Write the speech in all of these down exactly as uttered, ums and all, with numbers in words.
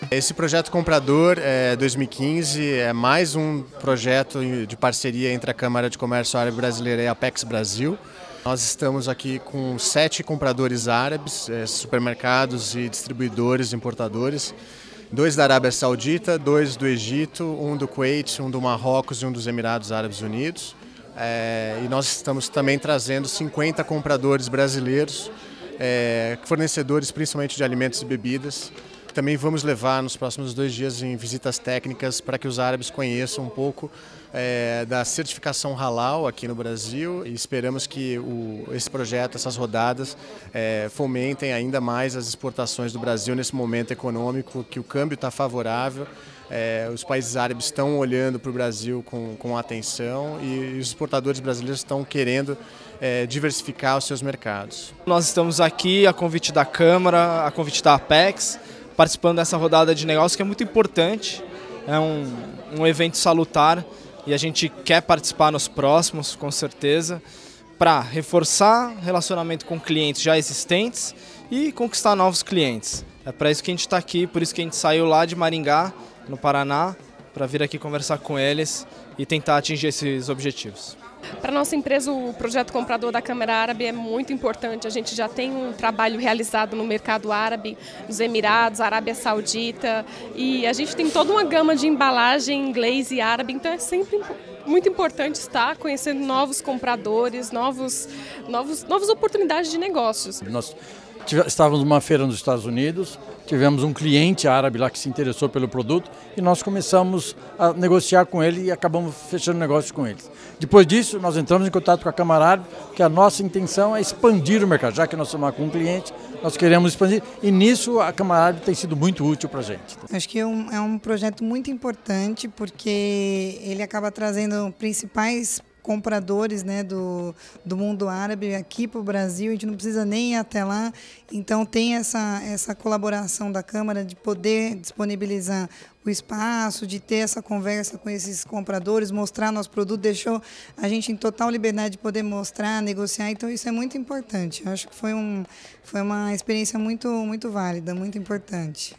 Esse projeto Comprador é, dois mil e quinze é mais um projeto de parceria entre a Câmara de Comércio Árabe Brasileira e a Apex Brasil. Nós estamos aqui com sete compradores árabes, é, supermercados e distribuidores, importadores. Dois da Arábia Saudita, dois do Egito, um do Kuwait, um do Marrocos e um dos Emirados Árabes Unidos. É, e nós estamos também trazendo cinquenta compradores brasileiros, é, fornecedores principalmente de alimentos e bebidas. Também vamos levar nos próximos dois dias em visitas técnicas para que os árabes conheçam um pouco é, da certificação halal aqui no Brasil e esperamos que o, esse projeto, essas rodadas, é, fomentem ainda mais as exportações do Brasil nesse momento econômico, que o câmbio está favorável, é, os países árabes estão olhando para o Brasil com, com atenção e os exportadores brasileiros estão querendo é, diversificar os seus mercados. Nós estamos aqui a convite da Câmara, a convite da Apex, participando dessa rodada de negócios que é muito importante, é um, um evento salutar e a gente quer participar nos próximos, com certeza, para reforçar relacionamento com clientes já existentes e conquistar novos clientes. É para isso que a gente está aqui, por isso que a gente saiu lá de Maringá, no Paraná, para vir aqui conversar com eles e tentar atingir esses objetivos. Para a nossa empresa, o projeto Comprador da Câmara Árabe é muito importante. A gente já tem um trabalho realizado no mercado árabe, nos Emirados, Arábia Saudita, e a gente tem toda uma gama de embalagem em inglês e árabe, então é sempre muito importante estar conhecendo novos compradores, novos, novos, novas oportunidades de negócios. Nós estávamos numa feira nos Estados Unidos, tivemos um cliente árabe lá que se interessou pelo produto e nós começamos a negociar com ele e acabamos fechando negócio com eles. Depois disso, nós entramos em contato com a Câmara Árabe, que a nossa intenção é expandir o mercado. Já que nós estamos com um cliente, nós queremos expandir e nisso a Câmara Árabe tem sido muito útil para a gente. Acho que é um, é um projeto muito importante porque ele acaba trazendo principais compradores, né, do, do mundo árabe aqui para o Brasil, a gente não precisa nem ir até lá, então tem essa, essa colaboração da Câmara de poder disponibilizar o espaço, de ter essa conversa com esses compradores, mostrar nosso produto, deixou a gente em total liberdade de poder mostrar, negociar, então isso é muito importante. Eu acho que foi, um, foi uma experiência muito, muito válida, muito importante.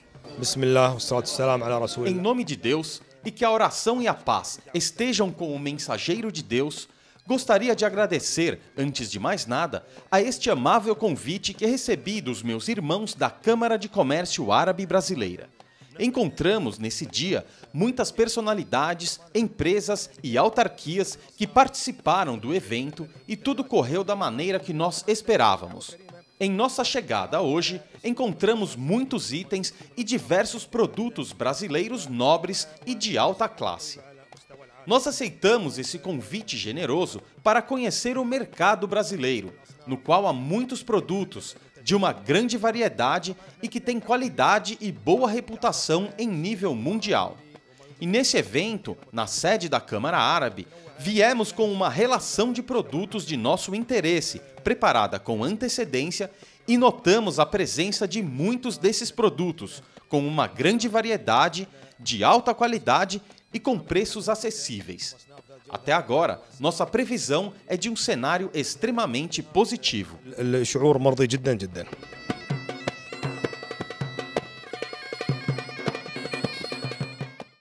Em nome de Deus, e que a oração e a paz estejam com o mensageiro de Deus, gostaria de agradecer, antes de mais nada, a este amável convite que recebi dos meus irmãos da Câmara de Comércio Árabe Brasileira. Encontramos, nesse dia, muitas personalidades, empresas e autarquias que participaram do evento e tudo correu da maneira que nós esperávamos. Em nossa chegada hoje, encontramos muitos itens e diversos produtos brasileiros nobres e de alta classe. Nós aceitamos esse convite generoso para conhecer o mercado brasileiro, no qual há muitos produtos, de uma grande variedade e que tem qualidade e boa reputação em nível mundial. E nesse evento, na sede da Câmara Árabe, viemos com uma relação de produtos de nosso interesse, preparada com antecedência, e notamos a presença de muitos desses produtos, com uma grande variedade, de alta qualidade e com preços acessíveis. Até agora, nossa previsão é de um cenário extremamente positivo.